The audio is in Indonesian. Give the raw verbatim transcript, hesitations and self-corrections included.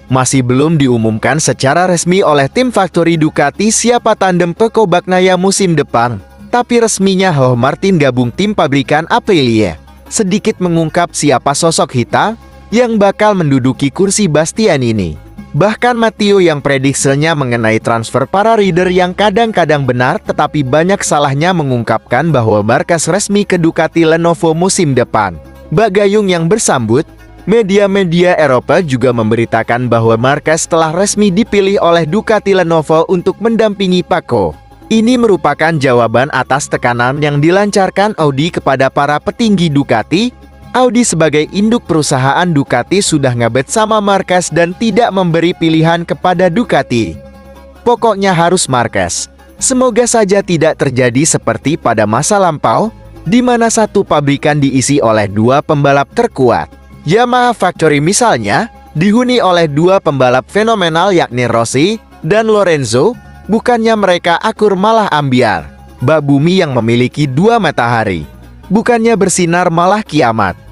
Masih belum diumumkan secara resmi oleh tim Factory Ducati siapa tandem Pecco Bagnaia musim depan, tapi resminya Jorge Martin gabung tim pabrikan Aprilia. Sedikit mengungkap siapa sosok Hita yang bakal menduduki kursi Bastianini. Bahkan Matteo yang prediksinya mengenai transfer para rider yang kadang-kadang benar tetapi banyak salahnya mengungkapkan bahwa markas resmi ke Ducati Lenovo musim depan. Bagayung yang bersambut, media-media Eropa juga memberitakan bahwa markas telah resmi dipilih oleh Ducati Lenovo untuk mendampingi Pecco. Ini merupakan jawaban atas tekanan yang dilancarkan Audi kepada para petinggi Ducati. Audi sebagai induk perusahaan Ducati sudah ngebet sama Marquez dan tidak memberi pilihan kepada Ducati. Pokoknya harus Marquez. Semoga saja tidak terjadi seperti pada masa lampau, di mana satu pabrikan diisi oleh dua pembalap terkuat. Yamaha Factory misalnya, dihuni oleh dua pembalap fenomenal yakni Rossi dan Lorenzo, bukannya mereka akur malah ambiar. Bak bumi yang memiliki dua matahari, bukannya bersinar malah kiamat.